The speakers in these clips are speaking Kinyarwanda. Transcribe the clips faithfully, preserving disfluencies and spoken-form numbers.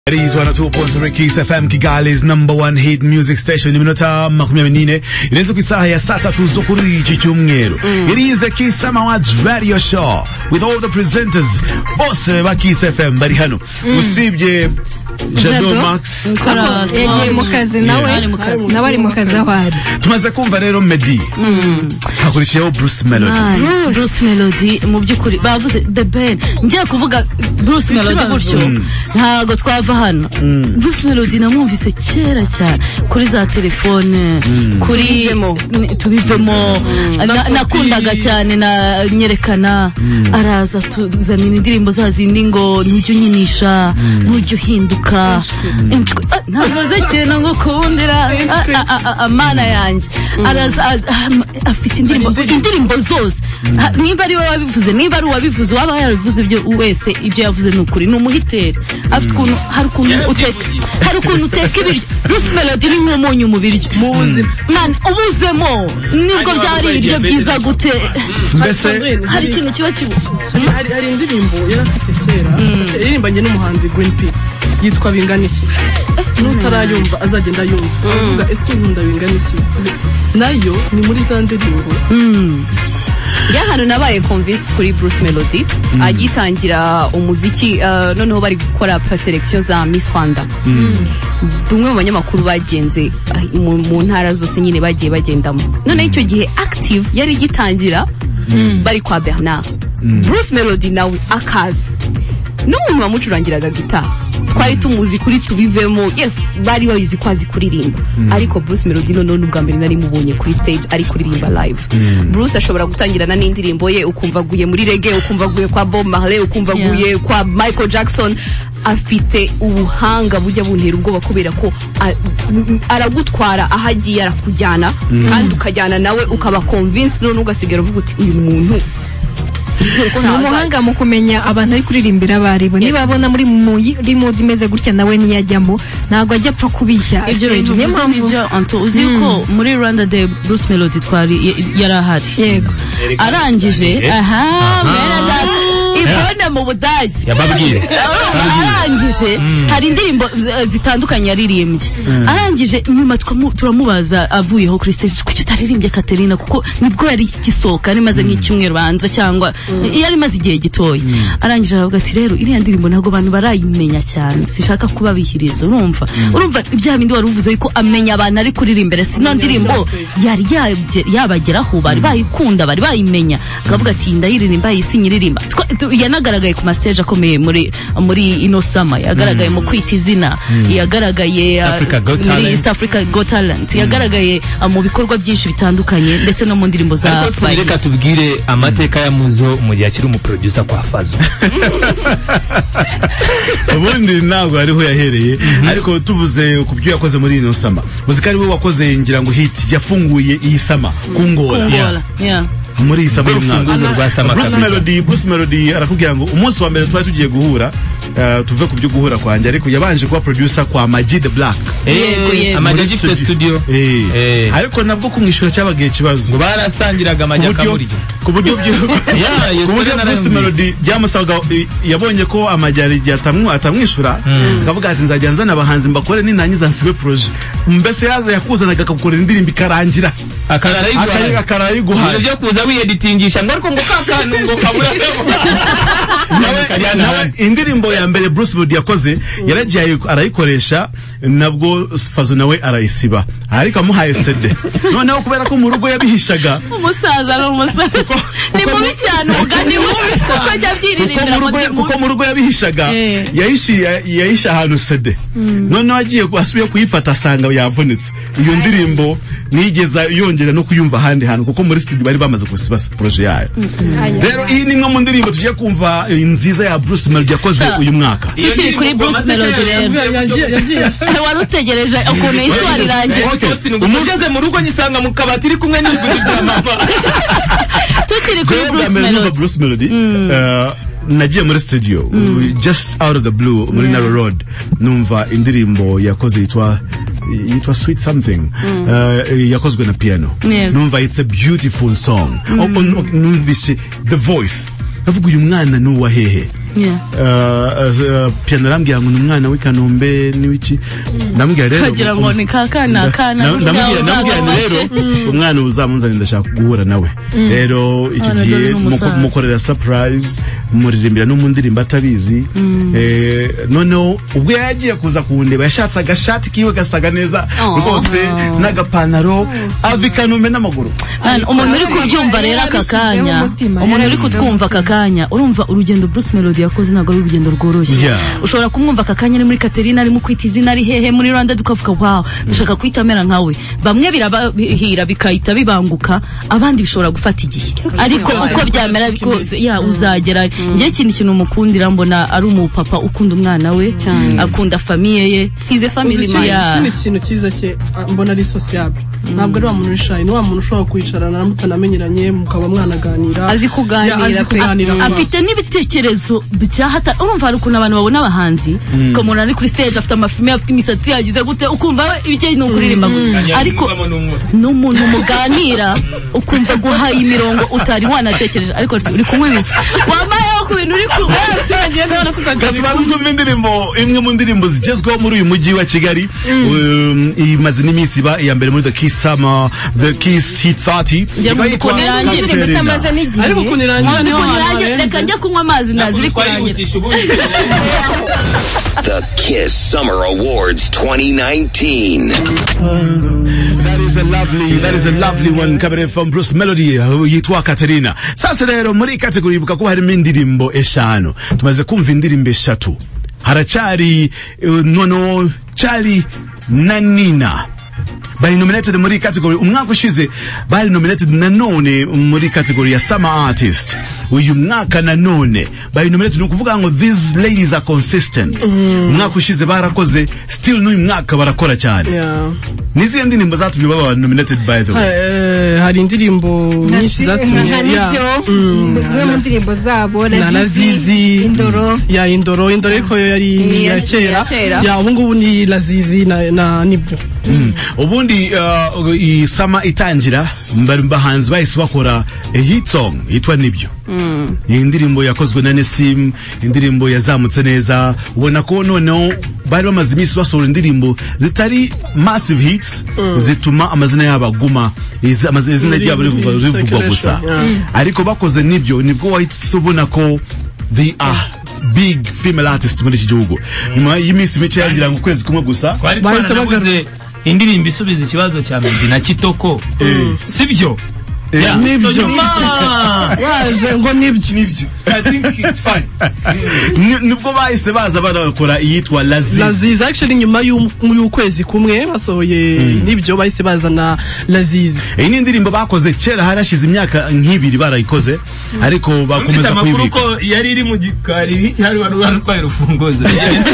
It is one oh two point three Kiss F M, Kigali's number one hit music station. Iminota makumyabiri n'ine irenze ku isaha ya saa tatu zo kuri iki cyumweru. It is the Kiss Summer Awards radio show with all the presenters bose ba Kiss F M bari hano. Usibye Jado Max yagiye mu kazi nawe nawe ari mu kazi ahari. Tumaze kumva rero Meddy hakurishiyeho Bruce Melody. Bruce Melody mu byukuri bavuze The Ben, ngiye kuvuga Bruce Melody gutyo ntago twava hano. Bruce Melody namwumvise kera cyane kuri za telefone, kuri tubivemo, nakundaga cyane na nyerekana araza tuzanira indirimbo za zindi ngo ntujye unyinisha ntujye uhinduka ntavuze cyane ngo kundira amana yanjye. Araza afite indirimbo indirimbo zose, niba ari we wabivuze, niba ari uwabivuze, waba yarabivuze ibyo wese ibyo yavuze n'ukuri, ni umuhiteri. Afite ukuntu hari ukuntu uteka hari ukuntu uteka ibiryo. Bruce Melody ni nk'umunyu mu biryo mu buzima, man ubuzemo nibwo byari ibiryo byiza gute. Mbese hari ikintu kiba kibu hari hari indirimbo yarafite kera iririmbanye n'umuhanzi Green P yitwa Bingana iki, nutarayumva azagenda yumva avuga ese unkunda bingana iki, nayo ni muri za ndirimbo. Ya hano nabaye convinced kuri Bruce Melody agitangira umuziki, noneho bari gukora selection za Miss Rwanda. Dumwe mu banyamakuru bagenze mu ntara zose nyine bagiye bagendamo. None icyo gihe Active yari gitangira bari kwa Bernard. Bruce Melody nawe akaza n'umuntu wamucurangiraga gitara, twari tumuzi kuri tubivemo. Yes, bari babizi kwazi kuririmba, ariko Bruce Melody no none ubwa mbere nari mubonye kuri stage ari kuririmba live. Bruce ashobora gutangirana n'indirimbo ye ukumva guye muri reggae, ukumva guye kwa Bob Marley, ukumva guye kwa Michael Jackson. Afite ubuhanga bujya buntera ubwoba kubera ko aragutwara ahagiye arakujyana, kandi ukajyana nawe ukaba convinced, none ugasigara uvuga uti uyu muntu umuhanga mu kumenya abantu ari kuririmbira baribo. Niba abona muri muri mood imeze gutya nawe niyajyamo ntago ajya pfa kubishya. Ibyo bintu n'ibyo Anto uzi ko muri Rwanda Day Bruce Melody twari yarahari. Yego arangije aha mera ibona mu Budage yababwire arangije hari indirimbo zitandukanye yaririmbye. Arangije nyuma turamubaza avuyeho kuri stage kuki utaririmbye Katerina, kuko nibwo yari gisohoka rimaze nk'icyumweru banza cyangwa yari maze igihe gitoya. Arangije aravuga ati rero iriya ndirimbo ntago abantu barayimenya cyane, sishaka kuba bihiriza. Urumva urumva ibya bindi wari uvuze ko amenya abantu ari kuririmbira, sino ndirimbo yari yabageraho, bari bayikunda, bari bayimenya. Akavuga ati ndayiririmba yisinyiririmba. Yanagaragaye ku stage akomeye muri muri ino summer, yagaragaye mu kwita izina, yagaragaye muri East Africa Got Talent, yagaragaye mu bikorwa byinshi bitandukanye ndetse no mu ndirimbo za Spike. Reka tubwire amateka ya Muzo mu gihe akiri umuproducer kwa Fazo. Ubundi ntabwo ariho yahereye, ariko tuvuze ku byo yakoze muri ino summer, muzika ari we wakoze ngira ngo hit yafunguye iyi summer kungora. Yeah. Muri isa muri mwaka Bruce Melody Bruce Melody arakubwira ngo umunsi wa mbere twari tugiye guhura, tuve ku byo guhura kwanje, ariko yabanje kuba producer kwa Maji the Black. Eh Amaji Fest studio. Eh ariko nabwo kumwishura cyabagiye kibazo, barasangiraga amajya kaburi ku buryo byo ya Bruce Melody byamusaga, yabonye ko amajyari yatamwe atamwishura, akavuga ati nzajya nzana abahanzi mbakore ninanyiza nsibe project. Mbese yaza yakuzanaga akagukorera indirimbo ikarangira akarayiguha akarayiguha byo kuza wieditingisha ngo ariko ngo kakantu ngo kabura. Nawe indirimbo ya mbere Bruce Melody yakoze yaragiye arayikoresha, nabwo Fazo nawe arayisiba, ariko amuhaye C D. Noneho kubera ko mu rugo yabihishaga umusaza no umusaza ni mubi cyane umugani mubi kuko ajya byirindira kuko mu rugo yabihishaga, yahishi yahisha ahantu C D. Noneho agiye asubiye kuyifata asanga yavunitse. Iyo ndirimbo nigeza yongera no kuyumva handi hantu kuko muri studio bari bamaze kusiba project yayo. Rero iyi ni nko mu ndirimbo tugiye kumva nziza ya Bruce Melody yakoze uyu mwaka. Tukiri kuri Bruce Melody rero warutegereje ukuntu iswari rangiye. Umugeze mu rugo nyisanga mu kabati iri kumwe n'ibiguri bya mama. Tukiri kuri Bruce Melody Bruce Melody nagiye muri studio just out of the blue muri Narrow Road, numva indirimbo yakoze yitwa yitwa Sweet Something, yakozwe na piano. Numva it's a beautiful song. Numvise the voice, navuga uyu mwana nuwa hehe. piano arambwira ngo ni umwana w'i Kanombe n'ibiki ndamubwira rero kagira ngo ni kakana kana ndamubwira rero umwana uzamunzanira ndashaka guhura nawe rero icyo gihe mukorera surprise muririmbira no mu ndirimbo atabizi noneho ubwo yagiye kuza kundeba yashatse agashati kiwe gasaga neza rwose n'agapantaro ava i Kanombe n'amaguru. Umuntu uri kubyumva rero aka kanya umuntu uri kutwumva aka kanya urumva urugendo Bruce Melody yakoze ntabwo ari urugendo rworoshye. Ushobora kumwumva aka kanya ari muri Katerina ari mu kwita izina ari hehe muri Rwanda dukavuga wow ndashaka kwitamera nkawe bamwe birabahira bikahita bibanguka abandi bishobora gufata igihe ariko uko byamera bikoze ya uzagera ngiye ikintu kintu umukundira mbona ari umupapa ukunda umwana we akunda famille ye ize family man ikindi kintu cyiza cye mbona ari sociable ntabwo ari wa muntu wishaye ni wa muntu ushobora kwicarana na mutanamenyeranye mukaba mwanaganira azi kuganira pe afite n'ibitekerezo byahata urumva hari ukuntu abantu babona abahanzi ko umuntu ari kuri stage afite amafilme afite imisatsi yagize gute ukumva we ibijye ni ukuririmba gusa ariko n'umuntu muganira ukumva guhaye imirongo utari wanatekereje ariko uri kumwe biki wamayeho ku bintu uri kumwe tugiye ndabona tuzaje kumva indirimbo imwe mu ndirimbo zigezweho muri uyu mujyi wa Kigali imaze n'iminsi iba iya mbere muri The Kiss Summer The Kiss Hit thirty ariko kunirangira niho hantu reka njya kunywa amazi naziri kurangira The Kiss Summer Awards twenty nineteen. That is a lovely, that is a lovely one coming from Bruce Melody yitwa Katerina. Sasa rero muri category ibuka ko harimo indirimbo eshanu. Tumaze kumva indirimbo eshatu. Haracyari uh, nono Charlie na Nina. Bari nominated muri category umwaka ushize bari nominated nanone muri category ya Summer Artist. Uyu mwaka nanone bari nominated no kuvuga ngo these ladies are consistent. Umwaka ushize barakoze still n'uyu mwaka barakora cyane. Yeah. Nizi ndirimbo zatumye baba nominated by the way. Hari indirimbo nyinshi zatumye ya zimwe mu ndirimbo zabo na Zizi Indoro ya Indoro Indoro ariko yari ya kera ya ubu ngubu ni Lazizi na na nibyo. Ubundi i Summer itangira mbari bahanzi bahise bakora hit song yitwa nibyo. Iyi ndirimbo yakozwe na Nesim indirimbo yazamutse neza ubona ko noneho bari bamaze iminsi basohora indirimbo zitari massive hits zituma amazina y'abaguma izina ryabo rivugwa gusa ariko bakoze nibyo nibwo wahise ubona ko they are big female artists muri iki gihugu nyuma y'iminsi mike yagira ngo kwezi kumwe gusa bahise indirimbo isubiza ikibazo cya Meddy na Kitoko sibyo nibyo waje ngo nibyo nibyo I think it's fine nibwo bahise baza barakora iyitwa Laziz Laziz actually nyuma y'ukwezi kumwe basohoye nibyo bahise bazana Laziz iyi ni indirimbo bakoze kera harashize imyaka nk'ibiri barayikoze ariko bakomeza kwibika ko yari iri mu gikari hari wari twari rufungoza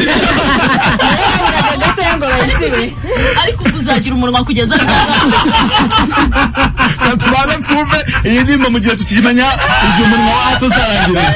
ariko kuzagira umunwa kugeza tubaza twumve iyi ndirimbo mu gihe tukimenya igihe umunwa wacu uzarangira.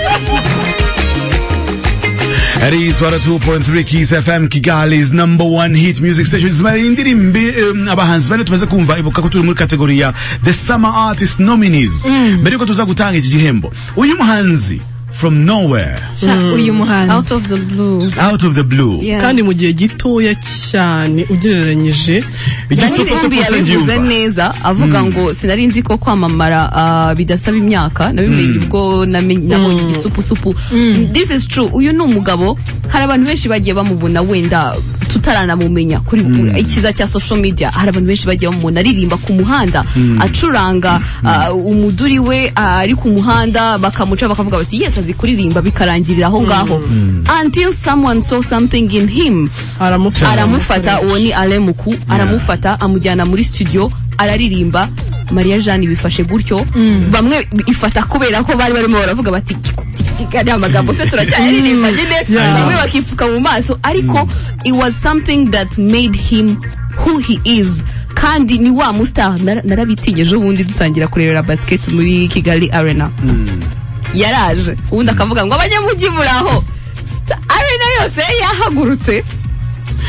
That is one oh two point three Kiss F M, Kigali's number one hit music station. Indirimbo abahanzi bane tumaze kumva ibuka ko turi muri kategori ya The Summer Artist Nominees. Mbere ko tuza gutanga iki gihembo uyu muhanzi from nowhere uyu muhanzi out of the blue out of the blue yeah. kandi mu gihe gitoya cyane ugereranyije igisupusupu yabivuze neza avuga ngo sinari nzi ko kwamamara uh, bidasaba imyaka nabimenye ubwo nabonye igisupusupu this is true uyu ni umugabo hari abantu benshi bagiye bamubona wenda tutaranamumenya kuri ikiza cya social media hari abantu benshi bagiye bamubona aririmba ku muhanda acuranga umuduri we ari ku muhanda bakamuca bakavuga bati yes azi kuririmba bikarangirira aho ngaho until someone saw something in him aramufata uwo ni Alemuku aramufata amujyana muri studio araririmba Maria Jeanne bifashe gutyo bamwe ifata kubera ko bari barimo baravuga bati kigari amagambo se turacyaririmba nyine bamwe bakipfuka mu maso ariko it was something that made him who he is kandi ni wa mustar narabitinyeje ubundi dutangira kurebera basket muri Kigali Arena yaraje ubundi akavuga ngo abanyamujyi muraho arena yose yahagurutse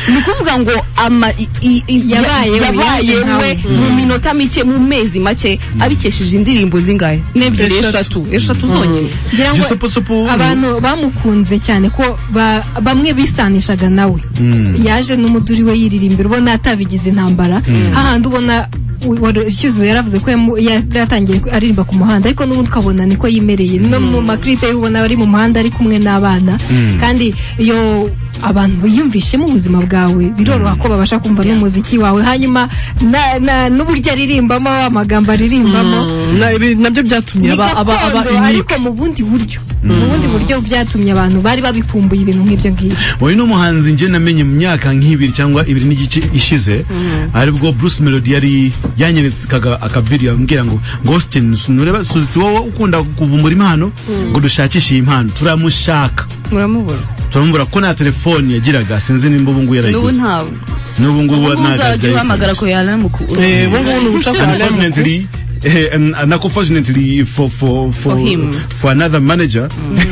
ni ukuvuga ngo ama yabaye yabaye mu minota mike mu mezi make abikesheje indirimbo zingahe n'ebyiri eshatu eshatu zonyine abantu bamukunze cyane ko bamwe bisanishaga nawe yaje n'umuduri we yiririmbira ubona atabigize intambara hahandi ubona Cyuzuzo yaravuze ko yatangiye aririmba ku muhanda ariko n'ubundi ukabona niko yimereye no mu maklipe ubona bari mu muhanda ari kumwe n'abana kandi iyo abantu biyumvishe mu buzima bwawe biroroha ko babasha kumva n'umuziki wawe hanyuma n'uburyo aririmbamo amagambo aririmbamo nabyo byatumye aba aba ariko mu bundi buryo mu bundi buryo byatumye abantu bari babikumbuye ibintu nk'ibyo ngibyo. Wowe n'umuhanzi nje namenye mu myaka nk'ibiri cyangwa ibiri n'igice ishize aribwo Bruce Melody yari yanyerekaga akavideo ambwira ngo Austin nureba suzi wowe ukunda kuvumbura impano ngo dushakishe impano turamushaka muramubura turamubura ko na telefone yagiraga sinzi nimba ubu ngubu yarayiguze n'ubu ntawe n'ubu ngubu nagaje hamagara ko yaramuku eh ubu ngubu ucaka unfortunately Uh, and, and unfortunately for for for for, him. for another manager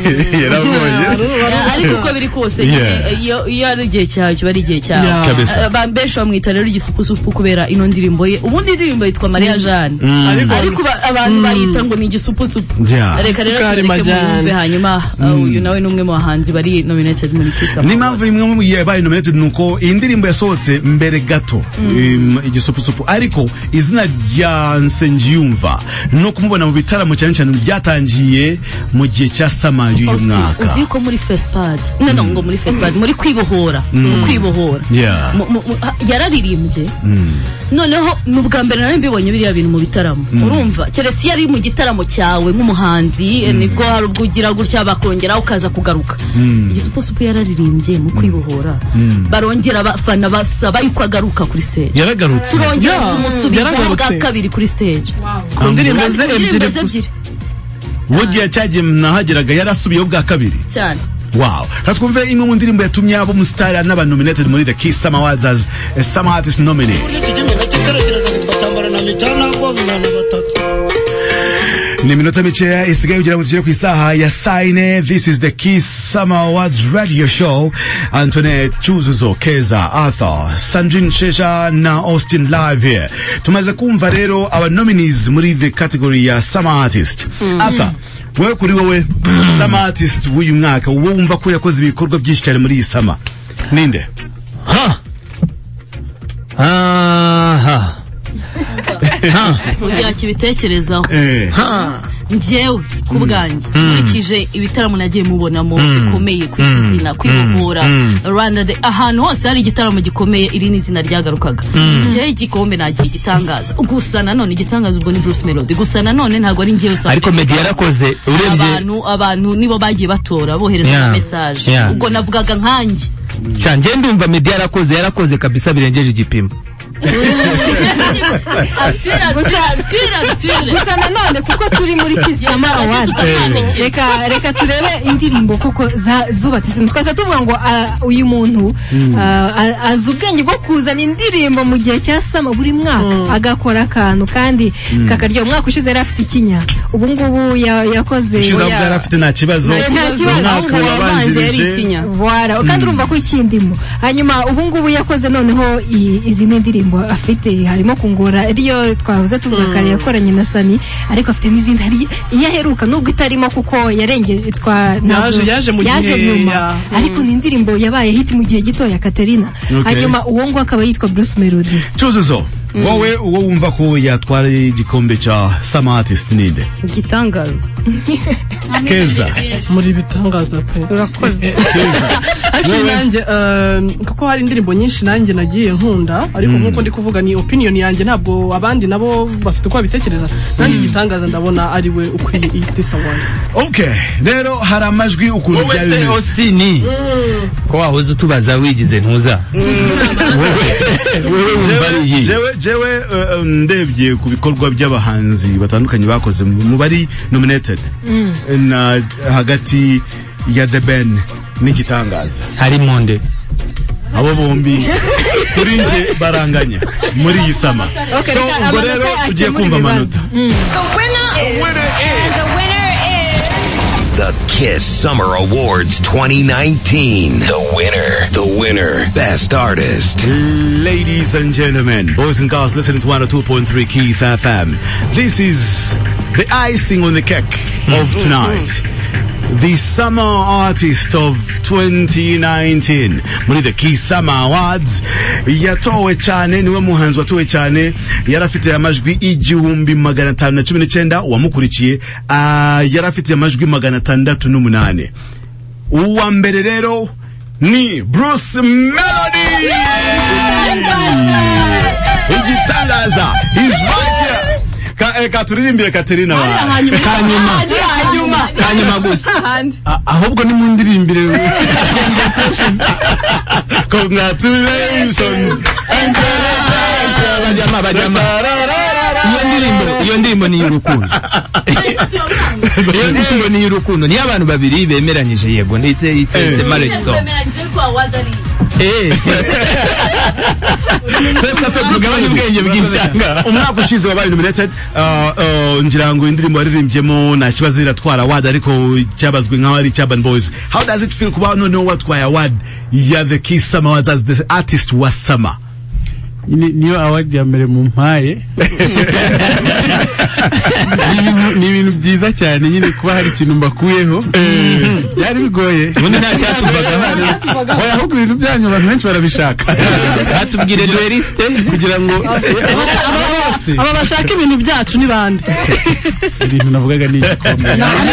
ariko uko biri kose iyo iyo ari igihe cyawe kiba ari igihe cyawe bambesha bamwita rero igisupusupu kubera ino ndirimbo ye ubundi ndirimbo yitwa Maria Jeanne ariko abantu bayita ngo ni igisupusupu reka rero mujumve hanyuma uyu nawe numwe mu bahanzi bari nominated muri Kisa ni mpamvu imwe mu yabaye nominated nuko iyi ndirimbo yasohotse mbere gato igisupusupu ariko izina rya Nsengi yumva no kumubona mu bitaramo cyane cyane byatangiye mu gihe cya Summer y'uyu mwaka uzi ko muri Festpad no no ngo muri Festpad muri kwibohora kwibohora yararirimbye noneho mu bwa mbere nari mbibonye biriya bintu mu bitaramo urumva keretse yari mu gitaramo cyawe nk'umuhanzi nibwo hari ubwo ugira gutya bakongera ukaza kugaruka igisupusupu yararirimbye mu kwibohora barongera abafana basaba yuko agaruka kuri stage yaragarutse turongera tumusubiza bwa kabiri kuri stage indirimbo ze ebyiri Wodia cyaje nahageraga yarasubiyeho bwa kabiri cyane. Wow. Katwumve imwe mu ndirimbo yatumye abo mu star n'aba nominated muri the Kiss Summer Awards as a Summer Artist nominee. Ni minota mikeya isigaye kugira ngo tugere ku isaha ya Saine. This is the Kiss Summer Awards radio show. Antoinette, Cyuzuzo, Keza, Arthur, Sandrine Shesha na Austin live here. Tumaze kumva rero our nominees muri the category ya Summer Artist. Mm-hmm. Arthur, wewe kuri wowe Summer Artist w'uyu mwaka wowe wumva ko yakoze ibikorwa byinshi cyane muri iyi summer. Ninde? Ha. Ah ha. Ha, ujya kibitekerezaho. Ha. Njyewe kubwanjye nkurikije ibitaramo nagiye mubonamo bikomeye ku izina kwibohora Rwanda Day ahantu hose hari igitaramo gikomeye iri ni izina ryagarukaga njyewe igikombe nagiye gitangaza gusa nanone igitangaza ubwo ni Bruce Melody gusa nanone ntago ari njyewe ariko Meddy yarakoze urebye abantu abantu nibo bagiye batora bohereza message ubwo navugaga nkanjye cyanje ndumva Meddy yarakoze yarakoze kabisa birengeje igipimo gusa nanone kuko turi muri Kiss Summer Awards reka reka turebe indirimbo kuko zubatse twese tuvuga ngo uyu muntu azi ubwenge bwo kuzana indirimbo mu gihe cya Summer buri mwaka agakora akantu kandi kakaryo umwaka ushize yari afite ikinya ubu ngubu yakoze ushize yari afite nta kibazo umwaka wabanjirije voilà kandi urumva ko ikindimo hanyuma ubu ngubu yakoze noneho izi ndirimbo afite harimo kungora ariyo twavuze tuvuga kare yakoranye na Sani ariko afite n'izindi hari iyaheruka nubwo itarimo kuko yarenge twa yaje yaje mu gihe ariko ni indirimbo yabaye hit mu gihe gito ya Katerina hanyuma uwo ngo akaba yitwa Bruce Melody. Cyuzuzo wowe uwo wumva ko yatwara igikombe cha Summer Artist ninde? Gitangaza. Keza muri bitangaza pe urakoze. Actually nanjye kuko hari indirimbo nyinshi nanjye nagiye nkunda ariko nkuko ndi kuvuga ni opinion yanjye ntabwo abandi nabo bafite uko babitekereza nanjye gitangaza ndabona ari we ukwiye this award. Okay rero hari amajwi ukuntu byari bimeze Austin ko wahoze utubaza wigize ntuza wewe jewe jewe ndebye ku bikorwa by'abahanzi batandukanye bakoze mu bari nominated na hagati ya The Ben n'igitangaza hari monde abo bombi kuri nje baranganya muri iyi sama so ubwo rero tugiye kumva amanota. The winner is The Kiss Summer Awards twenty nineteen. The winner. The winner. Best Artist. Ladies and gentlemen, boys and girls listening to one oh two point three Kiss F M. This is the icing on the cake of tonight. The Summer Artist of twenty nineteen. Muri the Kiss Summer Awards. Yatowe cyane niwe muhanzi watowe cyane. Yarafite amajwi igihumbi magana atanu na cumi n'icyenda wamukurikiye. Uh, yarafite amajwi magana atandatu n'umunane. Uwa mbere rero ni Bruce Melody. Igitangaza. He's right here. Ka eka turirimbire Katerina wa. Kanyuma. Kanyuma. Kanyuma gusa. Ahubwo ni mu ndirimbire. Congratulations. Bajama bajama. Iyo ndirimbo, iyo ndirimbo ni urukundo. Iyo ndirimbo ni urukundo. Ni abantu babiri bemeranyije yego ndetse itse marriage song. Eh. Pesa so kugabanya ubwenge bw'inshanga. Umwaka ushize wabaye nominated uh ngira ngo indirimbo yaririmbyemo na kibazo iratwara award ariko cyabazwe nka ari Urban Boys. How does it feel kuba no know what why award ya the Kiss Summer Awards as the artist was summer? Niyo award ya mbere mu mpaye. Ni ibintu byiza cyane nyine kuba hari ikintu mbakuyeho. Byari bigoye. Ubundi nta cyatuvaga. Oya ahubwo ibintu byanyu abantu benshi barabishaka. Batubwire dueliste kugira ngo aba bashaka ibintu byacu ni bande. Ibintu navugaga ni igikombe.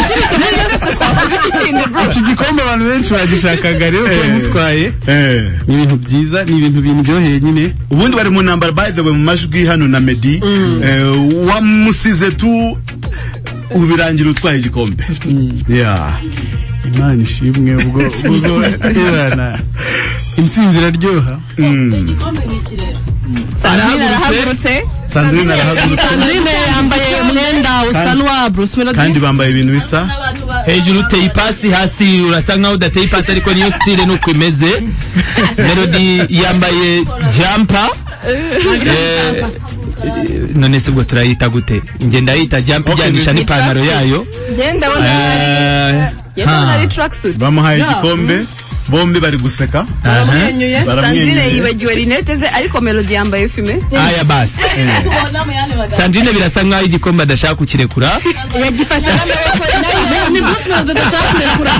Iki gikombe abantu benshi bagishakaga rero ko mutwaye. Ni ibintu byiza, ni ibintu binjoheye nyine. Ubundi bari mu number by the way mu majwi hano na Meddy wamusize tu ubirangira utwaye igikombe. Yeah. Imana ishimwe ubwo ubwo irana. Intsinzi iraryoha. Igikombe nikirera. Sandrine arahagurutse. Sandrine arahagurutse. Sandrine yambaye umwenda usa n'uwa Bruce Melody. Kandi bambaye ibintu bisa. Hejuru uteye ipasi hasi urasa nkaho udateye ipasi ariko niyo style nuko imeze. Melody yambaye jumper. Eh, none se ubwo turayita gute? Nge ndayita jump ijyanisha n'ipantaro yayo. Ngenda wona yenda ari tracksuit. Bamuhaye igikombe. Bombi bari guseka. Baramwenyuye. Sandrine yibagiwe rinete ze ariko Melody yambaye fime. Aya basi. Sandrine birasa nkaho igikombe adashaka kukirekura. Yagifasha ni Bruce Melody adashaka kurekura.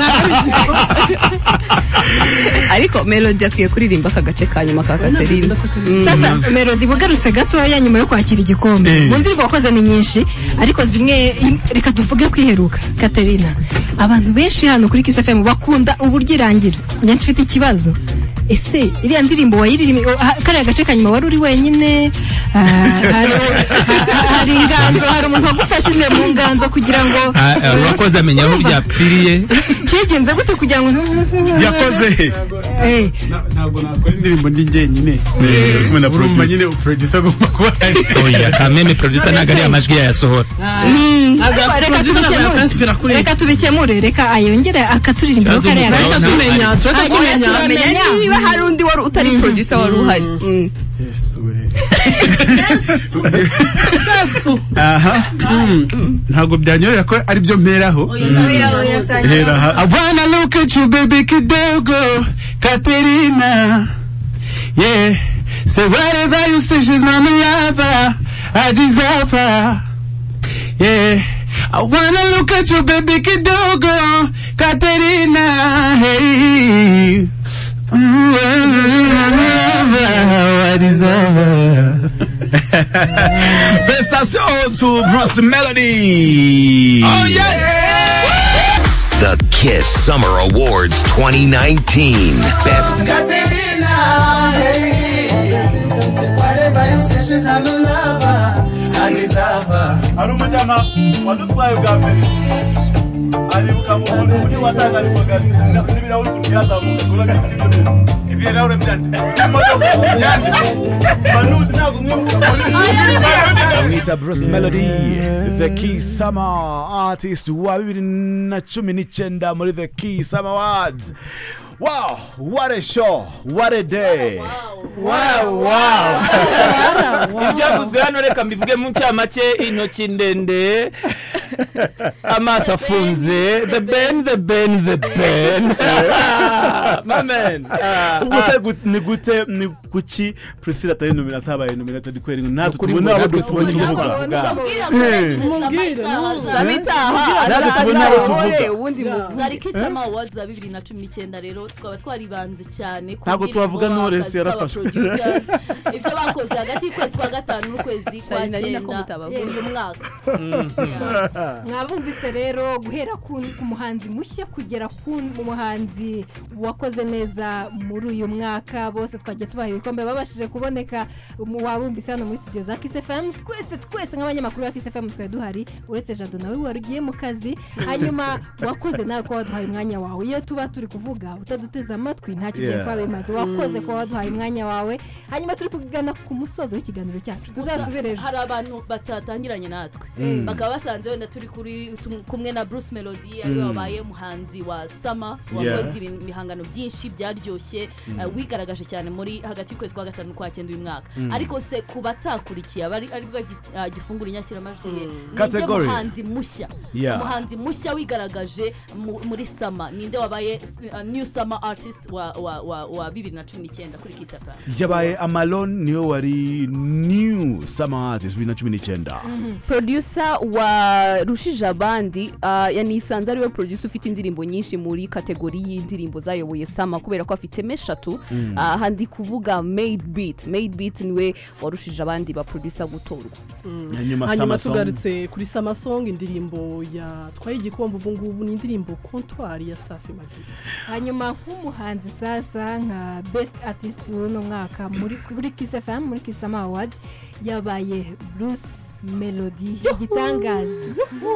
Ariko Melody akwiye kuririmba akagace kanyuma ka Katerina. Sasa Melody bugarutse gatoya nyuma yo kwakira igikombe. Mu ndirimbo wakoze ni nyinshi ariko zimwe reka tuvuge kwiheruka Katerina. Abantu benshi hano kuri Kiss F M bakunda uburyo irangira. Njye mfite ikibazo. Ese iriya ndirimbo wayiririmye kare agace kanyuma wari uri wenyine hari inganzo hari umuntu wagufashije mu nganzo kugira ngo wakoze amenya aho byapfiriye cyegenze gute kugira ngo yakoze eh ntabwo nakora indirimbo ndi njyenyine kumwe na producer nyine producer agomba kuba oya kameme producer ntago ari amajwi yayasohora reka tubikemure reka tubikemure reka ayongere akaturirimba kare reka tumenya tumenya niba hari undi wari utari producer wari uhari. Yes we. Aha. Ntago byanyorera ko ari byo mperaho. Hera. I wanna look at you baby kidogo Katerina. Yeah. Say whatever you say she's not my lover. I deserve her. Yeah. I wanna look at you baby kidogo Katerina. Hey. What is over? Festation to Bruce Melody. Oh yes! The Kiss Summer Awards twenty nineteen. Best Katerina, hey, whatever you say, she's not a lover. I deserve her. Arumajama, wadutwaye ugambe. Alibuka muhono muri watanga libagani nibira uri kunyaza mu gura n'ibyo ibira uri byande amadogo byande banuzi nago mwe Anita Bruce Melody the Kiss Summer Artist wa bibiri na cumi n'icyenda muri the Kiss Summer Awards. Wow, what a show, what a day. Wow, wow. Ibyavuzwe hano reka mbivuge mu cyamake intoki ndende amaso afunze the ben the ben the ben mamen ubuse ni gute ni kuki Priscilla atari nominata abaye nominata dikweri nta tubona abo dufone tuvuga Samitaha nta tubona abo tuvuga ubundi muzari Kisama Awards za bibiri na cumi n'icyenda rero twaba twaribanze cyane ntago tubavuga Knowless yarafashwe ibyo bakoze hagati y'ukwezi kwa gatanu n'ukwezi kwa cyenda uyu mwaka mwabumvise rero guhera ku muhanzi mushya kugera ku muhanzi wakoze neza muri uyu mwaka bose twagiye tubaha ibikombe babashije kuboneka wabumvise hano muri studio za Kiss F M twese twese nk'abanyamakuru ba Kiss F M twari duhari uretse Jado nawe warugiye mu kazi hanyuma wakoze nawe ko waduhaye umwanya wawe iyo tuba turi kuvuga utaduteza amatwi nta kigiye kwa bimaze wakoze ko waduhaye umwanya wawe hanyuma turi kugana ku musozo w'ikiganiro cyacu tuzasubire hari abantu batatangiranye natwe bakaba basanze wenda turi kuri kumwe na Bruce Melody ari wabaye muhanzi wa Summer wakoze ibihangano byinshi byaryoshye wigaragaje cyane muri hagati y'ukwezi kwa gatanu kwa cyenda uyu mwaka ariko se kubatakurikiye abari ari gifungura inyakira amajwi ye ni muhanzi mushya umuhanzi mushya wigaragaje muri Summer ninde wabaye new summer artist wa wa wa, wa bibiri na cumi n'icyenda kuri Kiss F M yabaye Amalon niyo wari new summer artist bibiri na cumi n'icyenda producer wa Rushije abandi yanisanze ari we producer ufite indirimbo nyinshi muri kategori y'indirimbo zayoboye Summer kubera ko afite meshatu handi kuvuga Made Beat Made Beat niwe warushije abandi ba producer gutorwa hanyuma tugarutse kuri Summer Song indirimbo ya twaye igikombe ubu ngubu ni indirimbo Comptoir ya Safi Madiba hanyuma nk'umuhanzi sasa nka best artist w'uno mwaka muri kuri Kiss F M muri Kiss Summer Awards yabaye Bruce Melody igitangaza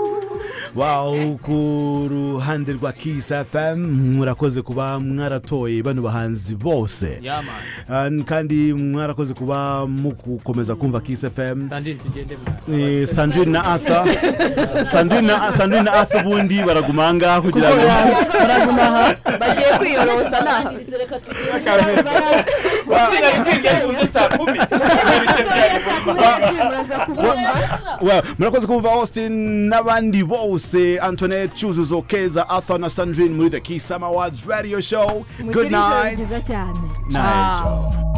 wow ku ruhande rwa Kiss F M murakoze kuba mwaratoye bano bahanzi bose kandi mwarakoze kuba mukomeza kumva Kiss F M Sandrine tugende eh Sandrine na Arthur Sandrine na Sandrine na Arthur bundi baragumanga kugira ngo baragumaha bagiye kwiyorosa naha reka tugende murakoze kumva Austin n'abandi bose Antoinette Cyuzuzo Keza Arthur na Sandrine muri the Kiss Summer Awards radio show. Good night. Ciao. Night.